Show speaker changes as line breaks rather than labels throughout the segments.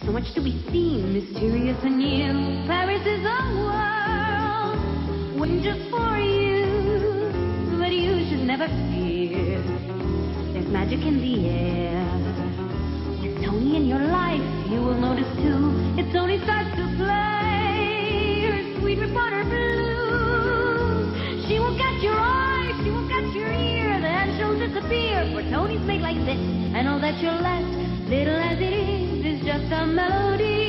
so much to be seen, mysterious and new. Paris is a world waiting just for you, but you should never fear. There's magic in the air. With Tony in your life, you will notice too. If Tony starts to play her sweet reporter blues, she will catch your eye, she will catch your ear, then she'll disappear. For Tony's made like this, and all that you're left, little as it is just a melody.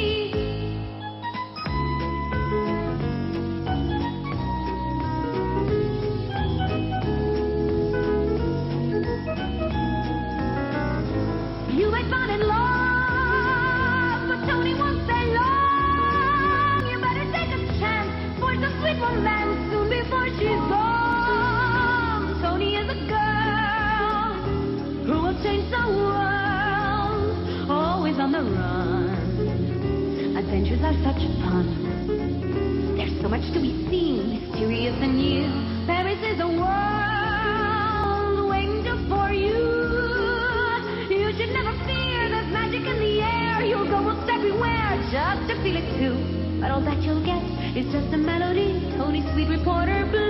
You might fall in love, but Tony won't stay long. You better take a chance for some sweet romance soon before she's gone. Tony is a girl who will change the world, always on the run. Adventures are such fun. There's so much to be seen, mysterious and new. Paris is a world waiting just for you. You should never fear, there's magic in the air. You'll go most everywhere just to feel it too. But all that you'll get is just a melody, Tony's sweet reporter blues.